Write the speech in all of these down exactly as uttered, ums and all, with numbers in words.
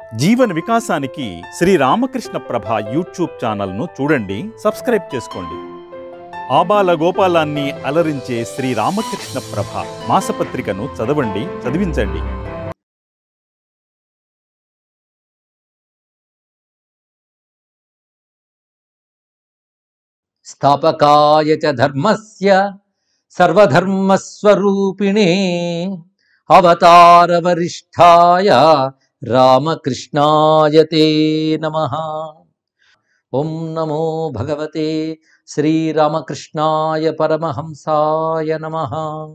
జీవన వికాసానికి శ్రీ రామకృష్ణ ప్రభ యూట్యూబ్ ఛానల్ను చూడండి, సబ్స్క్రైబ్ చేసుకోండి. ఆబాల గోపాలాన్ని అలరించే శ్రీ రామకృష్ణ ప్రభ మాసపత్రికను చదవండి, చదివించండి. స్థాపకాయ చ ధర్మస్య సర్వధర్మస్వరూపిణే అవతార వరిష్ఠాయ రామకృష్ణాయ తే నమః. ఓం నమో భగవతే శ్రీరామకృష్ణాయ పరమహంసాయ నమః.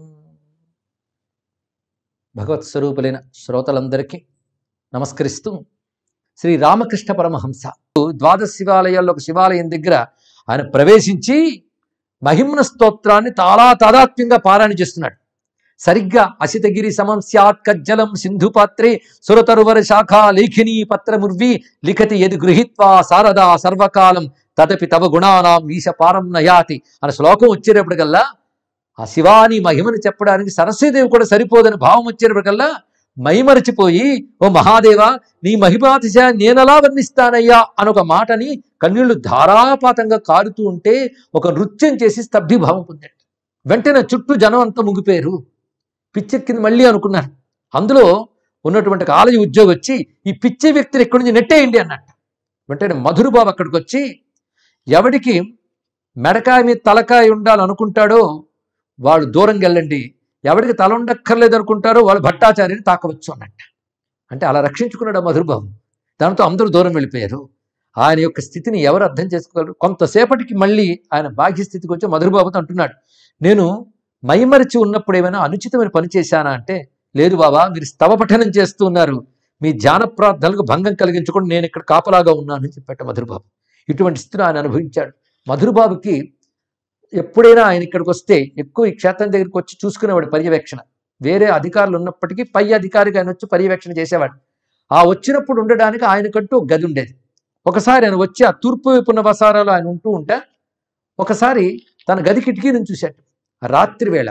భగవత్ స్వరూపులైన శ్రోతలందరికీ నమస్కరిస్తూ శ్రీ రామకృష్ణ పరమహంస ద్వాదశ శివాలయాల్లో ఒక శివాలయం దగ్గర ఆయన ప్రవేశించి మహిమ్న స్తోత్రాన్ని చాలా తాదాత్మ్యంగా పారాయణ చేస్తున్నాడు. సరిగ్గా అసితగిరి సమం స్యాత్ కజ్జలం సింధు పాత్రే సురతరువర శాఖ లేఖినీ పత్రముర్వి లిఖతి యది గృహీత్వా శారదా సర్వకాలం తదపి తవ గుణానాం ఈశ పారం నయాతి అనే శ్లోకం వచ్చేటప్పటికల్లా ఆ శివాని మహిమను చెప్పడానికి సరస్వతీదేవి కూడా సరిపోదని భావం వచ్చేటప్పటికల్లా మైమరచిపోయి, ఓ మహాదేవ, నీ మహిమాతిశయాన్ని నేనలా వర్ణిస్తానయ్యా అని ఒక మాటని కన్నీళ్లు ధారాపాతంగా కారుతూ ఉంటే ఒక నృత్యం చేసి స్తబ్ధిభావం పొందాడు. వెంటనే చుట్టూ జనం అంతా ముగిపోయారు. పిచ్చెక్కింది మళ్ళీ అనుకున్నారు. అందులో ఉన్నటువంటి ఆలయ ఉద్యోగి వచ్చి ఈ పిచ్చి వ్యక్తిని ఎక్కడి నుంచి నెట్టేయండి అన్నట్ట. వెంటనే మధురబాబు అక్కడికి వచ్చి, ఎవడికి మెడకాయ మీద తలకాయ ఉండాలనుకుంటాడో వాడు దూరంగా వెళ్ళండి, ఎవరికి తల ఉండక్కర్లేదు అనుకుంటారో వాళ్ళు భట్టాచార్యని తాకవచ్చు అన్నట్ట. అంటే అలా రక్షించుకున్నాడు ఆ మధురబాబు. దాంతో అందరూ దూరం వెళ్ళిపోయారు. ఆయన యొక్క స్థితిని ఎవరు అర్థం చేసుకోగలరు? కొంతసేపటికి మళ్ళీ ఆయన బాహ్య స్థితికి వచ్చి మధురబాబుతో అంటున్నాడు, నేను మైమరిచి ఉన్నప్పుడు ఏమైనా అనుచితమైన పని చేశానా అంటే, లేదు బాబా, మీరు స్తవ పఠనం చేస్తూ ఉన్నారు, మీ ధ్యాన ప్రార్థనలకు భంగం కలిగించకుండా నేను ఇక్కడ కాపలాగా ఉన్నాను అని చెప్పాట మధురబాబు. ఇటువంటి స్థితిని ఆయన అనుభవించాడు. మధురబాబుకి ఎప్పుడైనా ఆయన ఇక్కడికి వస్తే ఎక్కువ ఈ క్షేత్రం దగ్గరికి వచ్చి చూసుకునేవాడు పర్యవేక్షణ. వేరే అధికారులు ఉన్నప్పటికీ పై అధికారికి ఆయన వచ్చి పర్యవేక్షణ చేసేవాడు. ఆ వచ్చినప్పుడు ఉండడానికి ఆయనకంటూ ఒక గది ఉండేది. ఒకసారి ఆయన వచ్చి ఆ తూర్పు వైపు ఉన్న వసారాలు ఆయన ఉంటూ ఉంటే ఒకసారి తన గది కిటికీ నుంచి చూశాడు రాత్రి వేళ.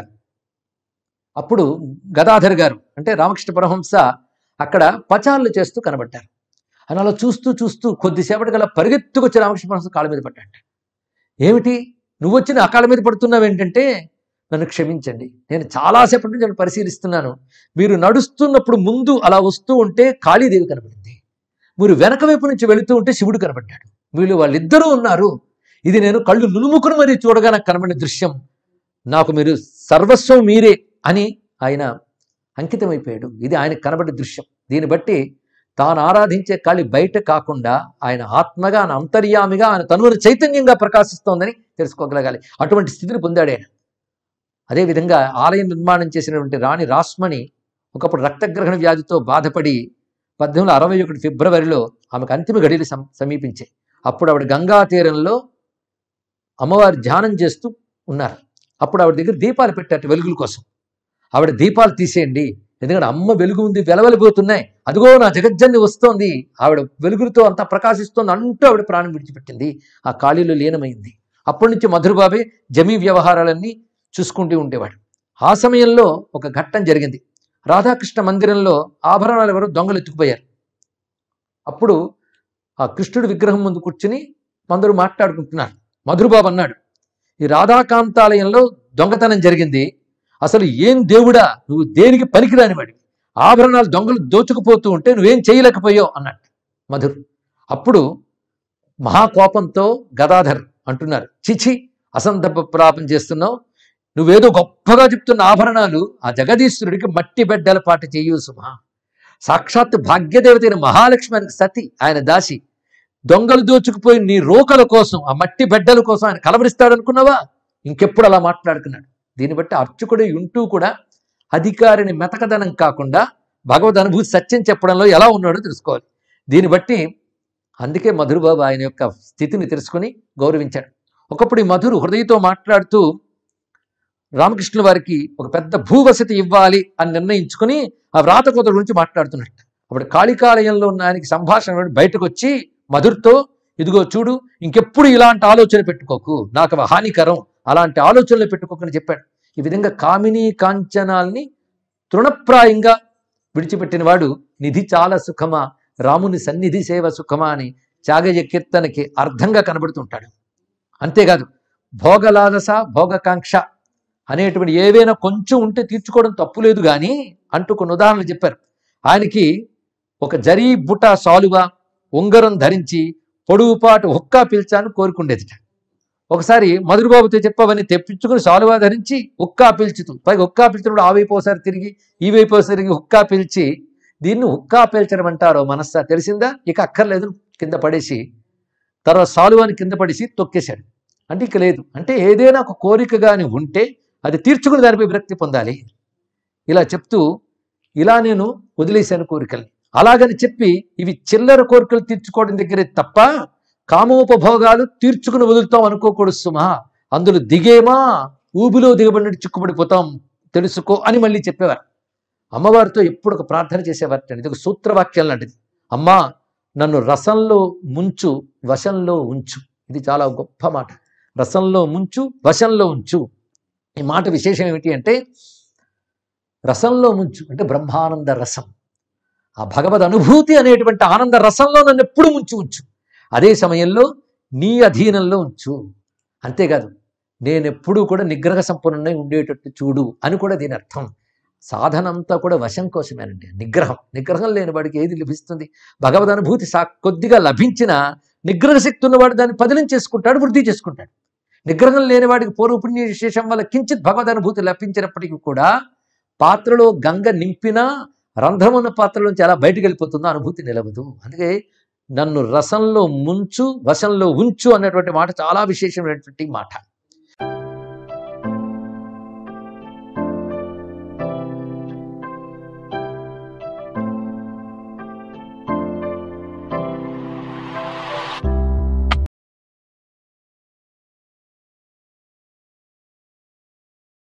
అప్పుడు గదాధర్ గారు అంటే రామకృష్ణ పరమహంస అక్కడ పచారులు చేస్తూ కనబడ్డారు. ఆయన అలా చూస్తూ చూస్తూ కొద్దిసేపటి గల పరిగెత్తుకొచ్చి రామకృష్ణ పరమహంస కాళ్ళ మీద పడ్డాడు. ఏమిటి నువ్వు వచ్చి నా కాళ్ళ మీద పడుతున్నావు ఏంటంటే, నన్ను క్షమించండి, నేను చాలాసేపటి నుంచి నేను పరిశీలిస్తున్నాను. మీరు నడుస్తున్నప్పుడు ముందు అలా వస్తూ ఉంటే కాళీదేవి కనబడింది, మీరు వెనక వైపు నుంచి వెళుతూ ఉంటే శివుడు కనబడ్డాడు, వీళ్ళు వాళ్ళిద్దరూ ఉన్నారు. ఇది నేను కళ్ళు నులుముకుని మరీ చూడగా నాకు కనబడిన దృశ్యం. నాకు మీరు సర్వస్వం మీరే అని ఆయన అంకితమైపోయాడు. ఇది ఆయనకు కనబడే దృశ్యం. దీన్ని బట్టి తాను ఆరాధించే కాళి బయట కాకుండా ఆయన ఆత్మగా, ఆయన అంతర్యామిగా, ఆయన తనువును చైతన్యంగా ప్రకాశిస్తోందని తెలుసుకోగలగాలి. అటువంటి స్థితిని పొందాడు ఆయన. అదేవిధంగా ఆలయం నిర్మాణం చేసినటువంటి రాణి రాస్మణి ఒకప్పుడు రక్తగ్రహణ వ్యాధితో బాధపడి పద్దెనిమిది వందల అరవై ఒకటి ఫిబ్రవరిలో ఆమెకు అంతిమ గడియలు సమీపించాయి. అప్పుడు ఆవిడ గంగా తీరంలో అమ్మవారి ధ్యానం చేస్తూ ఉన్నారు. అప్పుడు ఆవిడ దగ్గర దీపాలు పెట్టారు వెలుగుల కోసం. ఆవిడ దీపాలు తీసేయండి, ఎందుకంటే అమ్మ వెలుగు ఉంది, వెలవెలిపోతున్నాయి, అదిగో నా జగజ్జన్ని వస్తోంది, ఆవిడ వెలుగులతో అంతా ప్రకాశిస్తోంది అంటూ ఆవిడ ప్రాణం విడిచిపెట్టింది. ఆ ఖాళీలో లీనమైంది. అప్పటి నుంచి మధురబాబే జమీ వ్యవహారాలన్నీ చూసుకుంటూ ఉండేవాడు. ఆ సమయంలో ఒక ఘట్టం జరిగింది. రాధాకృష్ణ మందిరంలో ఆభరణాలు ఎవరు దొంగలు ఎత్తుకుపోయారు. అప్పుడు ఆ కృష్ణుడి విగ్రహం ముందు కూర్చుని అందరూ మాట్లాడుకుంటున్నారు. మధురబాబు అన్నాడు, ఈ రాధాకాంతాలయంలో దొంగతనం జరిగింది, అసలు ఏం దేవుడా, నువ్వు దేనికి పనికిరానివాడి, ఆభరణాలు దొంగలు దోచుకుపోతూ ఉంటే నువ్వేం చేయలేకపోయావు అన్నట్టు మధుర్. అప్పుడు మహాకోపంతో గదాధర్ అంటున్నారు, చిచి, అసందర్భ ప్రాపం చేస్తున్నావు, నువ్వేదో గొప్పగా చెప్తున్న ఆభరణాలు ఆ జగదీశ్వరుడికి మట్టి బెడ్డల పాట చెయ్యు సుమా. సాక్షాత్తు భాగ్యదేవతైన మహాలక్ష్మి సతి, ఆయన దాసి, దొంగలు దోచుకుపోయి నీ రోకల కోసం, ఆ మట్టి బెడ్డల కోసం ఆయన కలవరిస్తాడనుకున్నావా? ఇంకెప్పుడు అలా మాట్లాడుకున్నాడు. దీన్ని బట్టి అర్చకుడు ఉంటూ కూడా అధికారిని మెతకదనం కాకుండా భగవద్ అనుభూతి సత్యం చెప్పడంలో ఎలా ఉన్నాడో తెలుసుకోవాలి. దీన్ని బట్టి అందుకే మధురబాబు ఆయన యొక్క స్థితిని తెలుసుకుని గౌరవించాడు. ఒకప్పుడు ఈ మధురు హృదయతో మాట్లాడుతూ రామకృష్ణుల వారికి ఒక పెద్ద భూవసతి ఇవ్వాలి అని నిర్ణయించుకుని ఆ వ్రాత కోత గురించి మాట్లాడుతున్నట్టు. అప్పుడు కాళికాలయంలో ఉన్న ఆయనకి సంభాషణ బయటకు వచ్చి మధుర్తో, ఇదిగో చూడు, ఇంకెప్పుడు ఇలాంటి ఆలోచన పెట్టుకోకు, నాకు హానికరం, అలాంటి ఆలోచనలు పెట్టుకోకని చెప్పాడు. ఈ విధంగా కామినీ కాంచనాల్ని తృణప్రాయంగా విడిచిపెట్టిన వాడు నిధి చాలా సుఖమా రాముని సన్నిధి సేవ సుఖమా అని త్యాగయ్య కీర్తనకి అర్థంగా కనబడుతుంటాడు. అంతేకాదు భోగలాలస భోగకాంక్ష అనేటువంటి ఏవైనా కొంచెం ఉంటే తీర్చుకోవడం తప్పులేదు కానీ అంటూ కొన్ని ఉదాహరణలు చెప్పారు. ఆయనకి ఒక జరీ బుట సాలువ ఉంగరం ధరించి పొడుగుపాటు హుక్కా పీల్చాలని కోరుకుండేదిట. ఒకసారి మధురబాబుతో చెప్పవని తెప్పించుకుని సాలువా ధరించి హుక్కా పీల్చుతూ, పైగా హుక్కా పీల్చినప్పుడు ఆ వైపు ఒకసారి తిరిగి ఈ వైపు ఒకసారి తిరిగి హుక్కా పీల్చి, దీన్ని హుక్కా పీల్చడం అంటారో మనస్సా తెలిసిందా, ఇక అక్కర్లేదు కింద పడేసి తర్వాత సాలువాని కింద పడేసి తొక్కేశాడు. అంటే ఇక లేదు, అంటే ఏదైనా ఒక కోరిక కానీ ఉంటే అది తీర్చుకుని దానిపై విరక్తి పొందాలి. ఇలా చెప్తూ ఇలా నేను వదిలేశాను కోరికల్ని, అలాగని చెప్పి ఇవి చిల్లర కోరికలు తీర్చుకోవడం దగ్గరే తప్ప కామోపభోగాలు తీర్చుకుని వదులుతాం అనుకోకూడదు సుమా, అందులో దిగేమా ఊబిలో దిగబడినట్టు చిక్కుబడిపోతాం తెలుసుకో అని మళ్ళీ చెప్పేవారు. అమ్మవారితో ఎప్పుడు ఒక ప్రార్థన చేసేవారట. ఇది ఒక సూత్రవాక్యం లాంటిది. అమ్మా నన్ను రసంలో ముంచు వశంలో ఉంచు. ఇది చాలా గొప్ప మాట. రసంలో ముంచు వశంలో ఉంచు. ఈ మాట విశేషం ఏమిటి అంటే రసంలో ముంచు అంటే బ్రహ్మానంద రసం, ఆ భగవద్ అనుభూతి అనేటువంటి ఆనంద రసంలో నన్ను ఎప్పుడు ముంచి ఉంచు, అదే సమయంలో నీ అధీనంలో ఉంచు. అంతేకాదు నేనెప్పుడూ కూడా నిగ్రహ సంపన్నుడై ఉండేటట్టు చూడు అని కూడా దీని అర్థం. సాధన అంతా కూడా వశం కోసమేనండి. నిగ్రహం నిగ్రహం లేని వాడికి ఏది లభిస్తుంది? భగవద్ అనుభూతి సా కొద్దిగా లభించిన నిగ్రహ శక్తి ఉన్నవాడు దాన్ని పదిలం చేసుకుంటాడు, వృద్ధి చేసుకుంటాడు. నిగ్రహం లేని వాడికి పూర్వపుణ్య విశేషం వల్ల కించిత్ భగవద్ అనుభూతి లభించినప్పటికీ కూడా పాత్రలో గంగ నింపినా రంధ్రం ఉన్న పాత్రలోంచి ఎలా బయటకు వెళ్ళిపోతుందో అనుభూతి నిలవదు. అందుకే నన్ను రసంలో ముంచు వశంలో ఉంచు అన్నటువంటి మాట చాలా విశేషమైనటువంటి మాట.